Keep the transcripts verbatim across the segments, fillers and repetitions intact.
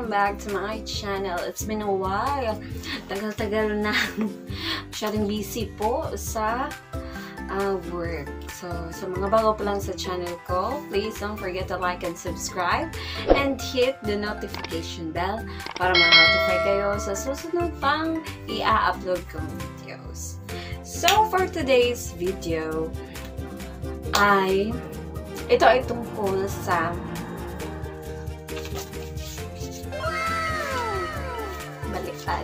welcome back to my channel. It's been a while. Tagal-tagal na. Masyadong busy po sa uh, work. So, sa mga bago pa lang sa channel ko, please don't forget to like and subscribe and hit the notification bell para ma-notify kayo sa susunod pang i-upload kong videos. So, for today's video, ay ito ay tungkol sa baliktad.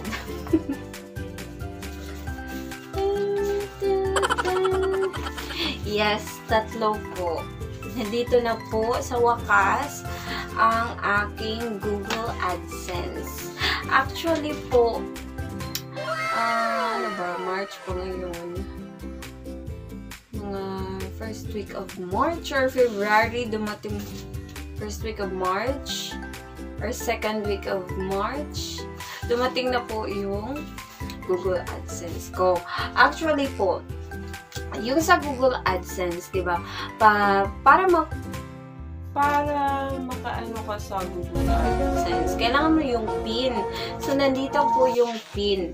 Yes, tatlo po. Nandito na po sa wakas ang aking Google AdSense. Actually po, uh, ano ba, March po ngayon. Mga first week of March or February, dumating first week of March or second week of March, dumating na po yung Google AdSense ko. Actually po, yung sa Google AdSense, di ba? Pa, para ma para makaano ka sa Google AdSense, kailangan mo yung PIN. So, nandito po yung PIN.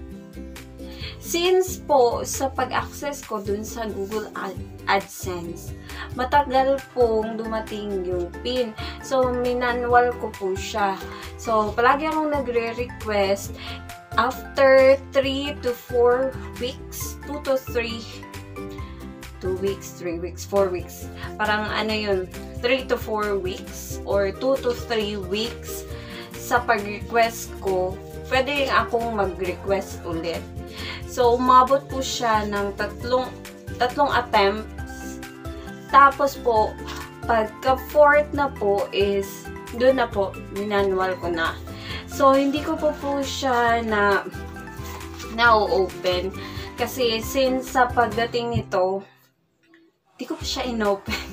Since po, sa pag-access ko dun sa Google Ad AdSense, matagal pong dumating yung PIN. So, minanwal ko po siya. So, palagi akong nagre-request after three to four weeks, two to three two weeks, three weeks, four weeks. Parang ano yun, three to four weeks or two to three weeks sa pag-request ko, pwede akong mag-request ulit. So, umabot po siya ng tatlong, tatlong attempts. Tapos po, pagka-fourth na po is, doon na po, minanwal ko na. So, hindi ko po po siya na na-open. Kasi, since sa pagdating nito, hindi ko pa siya in-open.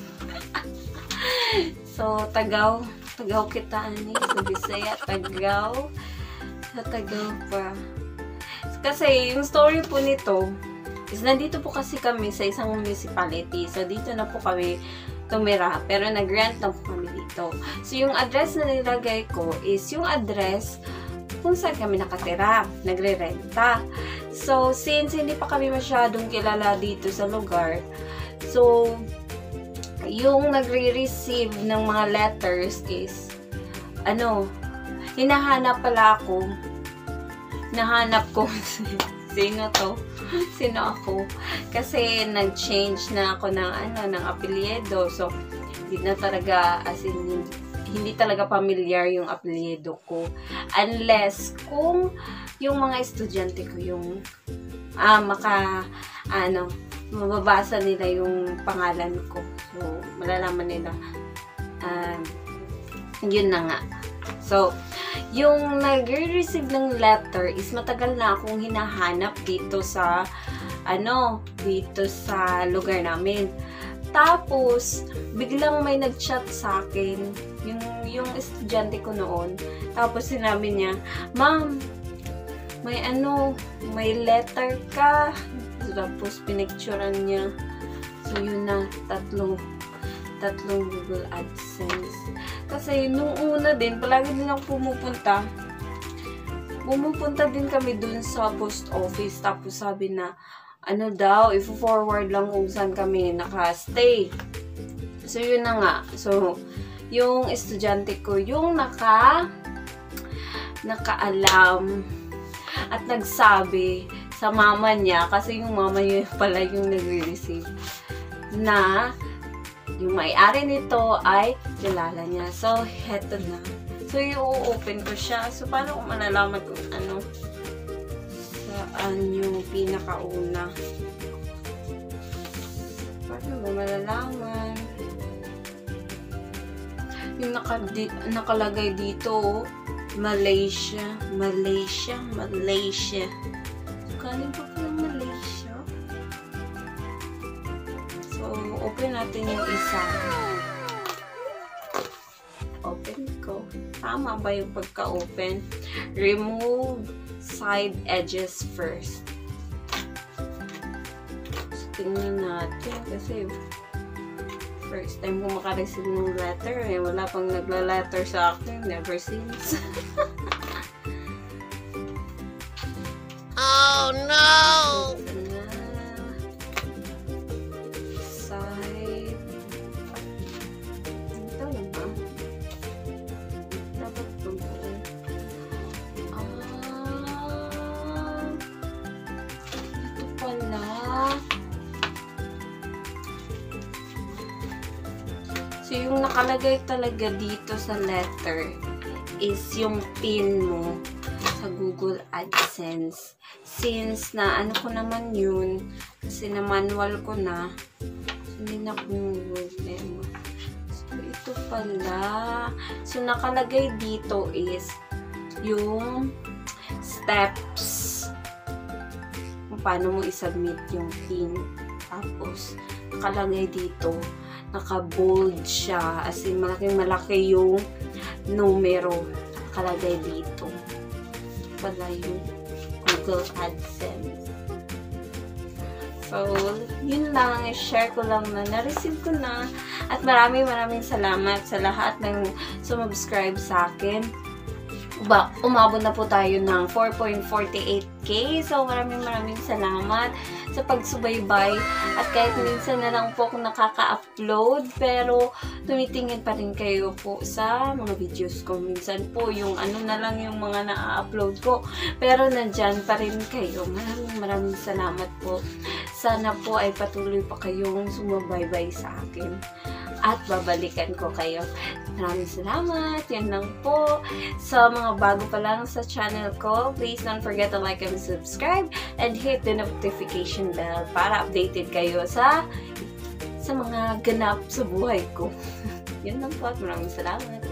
So, tagaw. Tagaw kita, ani. Sa Bisaya, tagaw. Sa tagaw pa. Kasi, yung story po nito, is nandito po kasi kami sa isang municipality. So, dito na po kami tumira. Pero, nag-rent na po kami dito. So, yung address na nilagay ko is yung address kung saan kami nakatira. Nagre-renta. So, since hindi pa kami masyadong kilala dito sa lugar, so, yung nagre-receive ng mga letters is, ano, hinahanap pala ako. Nahanap ko sino to? Sino ako? Kasi nag-change na ako ng, ano, ng apelyido. So, hindi na talaga, as in, hindi talaga familiar yung apelyido ko. Unless, kung yung mga estudyante ko yung, ah, maka, ano, mababasa nila yung pangalan ko. So, malalaman nila. Um, yun na nga. So, yung nag-receive ng letter is matagal na akong hinahanap dito sa, ano, dito sa lugar namin. Tapos, biglang may nag-chat sa akin, yung, yung estudyante ko noon. Tapos, sinabi niya, "Ma'am, may ano, may letter ka." Tapos, pinicturean niya. So, yun na, tatlong, tatlong Google AdSense. Kasi, nung una din, palagi din ako pumupunta. Pumupunta din kami dun sa post office. Tapos, sabi na, ano daw, i-forward lang kung saan kami nakastay. So, yun na nga. So, yung estudyante ko, yung naka, nakaalam at nagsabi sa mama niya, kasi yung mama niya pala yung nagre-receive, na yung may-ari nito ay kilala niya. So, heto na. So, i-open ko siya. So, paano ko malalaman kung ano saan yung pinakauna? Paano ba malalaman? Yung naka, di, nakalagay dito, Malaysia, Malaysia, Malaysia. Kaling pa pala Malaysia. So, open natin yung isa. Open ko. Tama ba yung pagka-open? Remove side edges first. So, tingnan natin kasi First time ko makareceive ng letter eh. Wala pang nagla-letter sa akin. Never since. Oh no! Side. Ito na ba? Dapat ito po. Ah. Ito pala. So, yung nakalagay talaga dito sa letter is yung pin mo sa Google AdSense. Since na ano ko naman yun, kasi na manual ko na, hindi na kung problema. So, ito pala. So, nakalagay dito is yung steps kung paano mo isubmit yung pin. Tapos, nakalagay dito naka-bold siya. As in, malaking malaki yung numero nakalagay dito. Pala yung Google AdSense. So, yun lang. I-share ko lang na na-receive ko na. At maraming maraming salamat sa lahat ng sumubscribe sa akin. Ba, umabot na po tayo ng four point four eight K. So, maraming maraming salamat sa pagsubaybay. At kahit minsan na lang po ako nakaka-upload, pero tumitingin pa rin kayo po sa mga videos ko. Minsan po, yung ano na lang yung mga na-upload ko. Pero nandyan pa rin kayo. Maraming maraming salamat po. Sana po ay patuloy pa kayong sumabaybay sa akin. At babalikan ko kayo. Maraming salamat. Yan lang po. Sa mga bago pa lang sa channel ko, please don't forget to like and subscribe and hit the notification bell para updated kayo sa sa mga ganap sa buhay ko. Yan lang po at maraming salamat.